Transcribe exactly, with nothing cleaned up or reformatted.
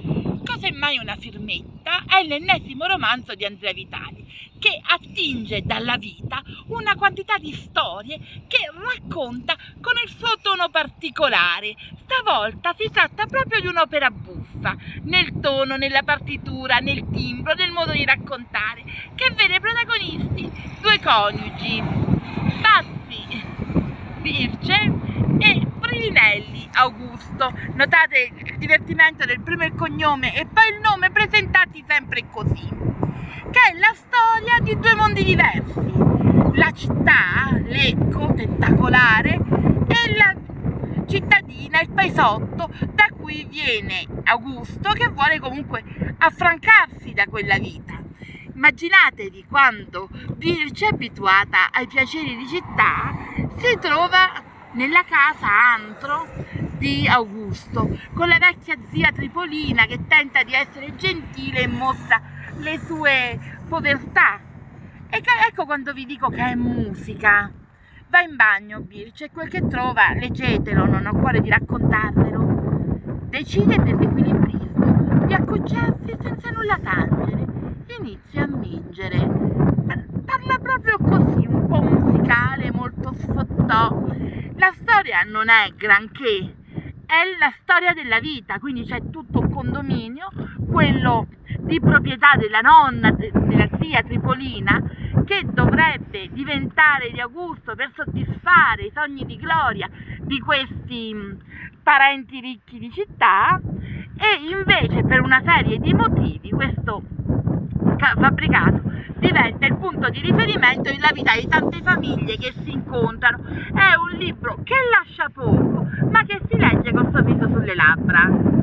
Cos'è mai una firmetta? È l'ennesimo romanzo di Andrea Vitali, che attinge dalla vita una quantità di storie che racconta con il suo tono particolare. Stavolta si tratta proprio di un'opera buffa, nel tono, nella partitura, nel timbro, nel modo di raccontare, che vede protagonisti due coniugi, Pazzi Virce e Privinelli Augusto. Notate il divertimento del primo il cognome e poi il nome presentati sempre così, che è la storia di due mondi diversi: la città, Lecco, tentacolare, e la cittadina, il paesotto da cui viene Augusto, che vuole comunque affrancarsi da quella vita. Immaginatevi quando Virce, abituata ai piaceri di città, si trova nella casa antro di Augusto, con la vecchia zia Tripolina che tenta di essere gentile e mostra le sue povertà. E ecco quando vi dico che è musica. Va in bagno Virce e quel che trova, leggetelo, non ho cuore di raccontarvelo. Decide per l'equilibrismo di accocciarsi senza nulla tangere. Inizia a mingere. Parla proprio così, un po' musicale, molto sfottò. La storia non è granché, è la storia della vita, quindi c'è tutto un condominio, quello di proprietà della nonna, della zia Tripolina, che dovrebbe diventare di Augusto per soddisfare i sogni di gloria di questi parenti ricchi di città, e invece per una serie di motivi questo fabbricato diventa il punto di riferimento della vita di tante famiglie che si incontrano. È un libro che lascia poco, ma che si legge con sorriso sulle labbra.